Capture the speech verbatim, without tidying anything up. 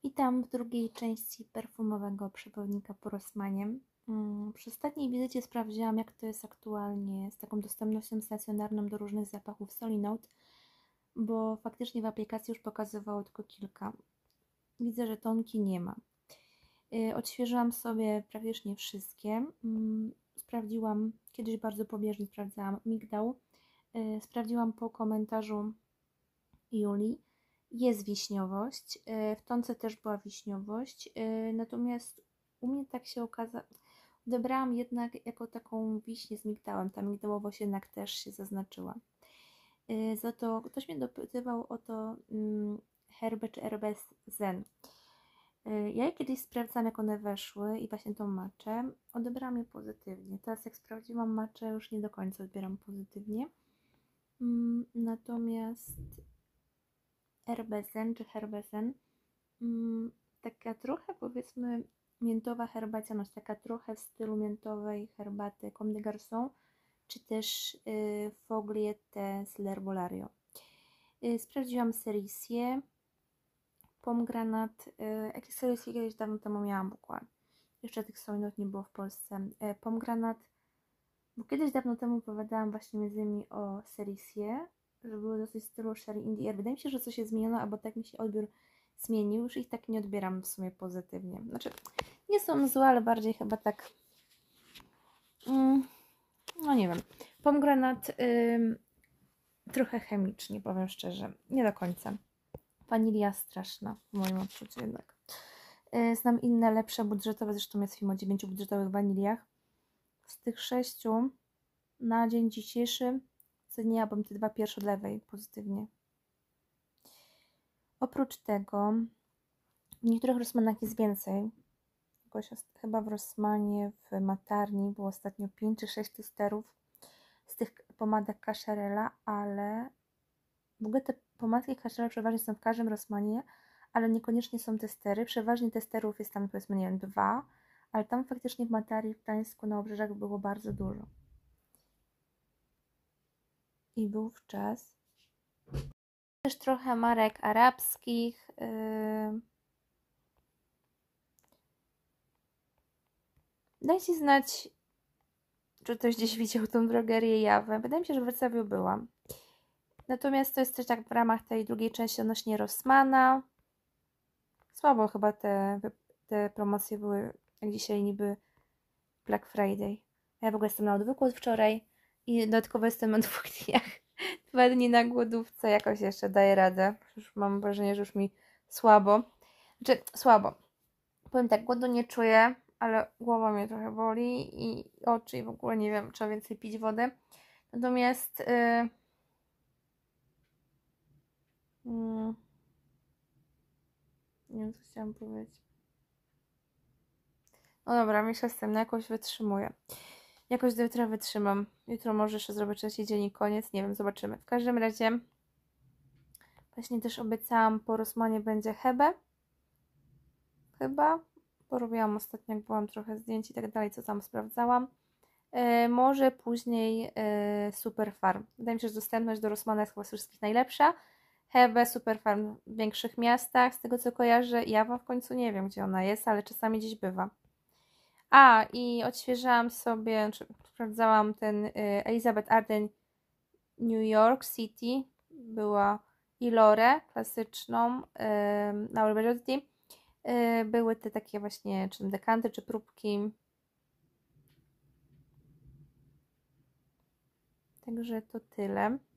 Witam w drugiej części perfumowego przewodnika po Rossmanie. Przy ostatniej wizycie sprawdziłam, jak to jest aktualnie z taką dostępnością stacjonarną do różnych zapachów Solinote, bo faktycznie w aplikacji już pokazywało tylko kilka. Widzę, że tonki nie ma. Odświeżyłam sobie praktycznie wszystkie. Sprawdziłam, kiedyś bardzo pobieżnie sprawdzałam migdał. Sprawdziłam po komentarzu Julii. Jest wiśniowość, w tonce też była wiśniowość, natomiast u mnie tak się okazało, odebrałam jednak jako taką wiśnię z migdałem, ta migdałowość jednak też się zaznaczyła. Za to ktoś mnie dopytywał o to herbę czy herbę zen. Ja je kiedyś sprawdzałam, jak one weszły i właśnie tą maczę, odebrałam je pozytywnie. Teraz jak sprawdziłam maczę, już nie do końca odbieram pozytywnie. Natomiast herbę zen czy herbę zen, taka trochę powiedzmy miętowa herbacianość, taka trochę w stylu miętowej herbaty Comme des Garçons, czy też y, Fogliette z L'Herbolario. Y, sprawdziłam Cerisię, pomgranat, y, jakieś Cerisię kiedyś dawno temu miałam w ogóle. Jeszcze tych Solinote nie było w Polsce. Y, pomgranat, bo kiedyś dawno temu opowiadałam właśnie między innymi o Cerisię, że były dosyć w stylu Sherry in the Air. Wydaje mi się, że coś się zmieniono, albo tak mi się odbiór zmienił, już ich tak nie odbieram w sumie pozytywnie. Znaczy, nie są złe, ale bardziej chyba tak, mm, no nie wiem, pomgranat ym, trochę chemicznie, powiem szczerze, nie do końca. Wanilia straszna, w moim odczuciu jednak. Yy, znam inne, lepsze, budżetowe, zresztą jest film o dziewięciu budżetowych waniliach. Z tych sześciu na dzień dzisiejszy oceniłabym te dwa pierwsze od lewej pozytywnie. Oprócz tego w niektórych Rossmanach jest więcej. Jakoś chyba w Rossmanie, w Matarni było ostatnio pięć czy sześć testerów z tych pomadek Cacharela, ale w ogóle te pomadki Cacharela przeważnie są w każdym Rossmanie, ale niekoniecznie są testery. Przeważnie testerów jest tam powiedzmy, nie wiem, dwa, ale tam faktycznie w Matarii, w Gdańsku, na obrzeżach było bardzo dużo. I wówczas też trochę marek arabskich. Yy... Dajcie znać, czy ktoś gdzieś widział tą drogerię Jawę. Wydaje mi się, że w Wrocławiu byłam. Natomiast to jest też tak w ramach tej drugiej części odnośnie Rossmana. Słabo chyba te, te promocje były, jak dzisiaj niby Black Friday. Ja w ogóle jestem na odwyku od wczoraj i dodatkowo jestem na dwóch dniach. Dwa dni na głodówce, jakoś jeszcze daję radę. Już mam wrażenie, że już mi słabo. Znaczy, słabo. Powiem tak, głodu nie czuję, ale głowa mnie trochę boli i oczy i w ogóle nie wiem, trzeba więcej pić wody. Natomiast yy, yy, nie wiem, co chciałam powiedzieć. No dobra, myślę z tym, no jakoś wytrzymuję. Jakoś do jutra wytrzymam. Jutro może jeszcze zrobię trzeci dzień i koniec, nie wiem, zobaczymy. W każdym razie właśnie też obiecałam, po Rossmanie będzie Hebe. Chyba. Porobiłam ostatnio, jak byłam, trochę zdjęć i tak dalej, co tam sprawdzałam. Yy, może później yy, Superfarm. Wydaje mi się, że dostępność do Rossmana jest chyba z wszystkich najlepsza. Hebe, Superfarm w większych miastach, z tego co kojarzę. Jawa w końcu nie wiem, gdzie ona jest, ale czasami gdzieś bywa. A, i odświeżałam sobie, czy sprawdzałam ten y, Elizabeth Arden New York City. Była Ilore klasyczną y, na Oliver y, Były te takie właśnie, czy dekanty, czy próbki. Także to tyle.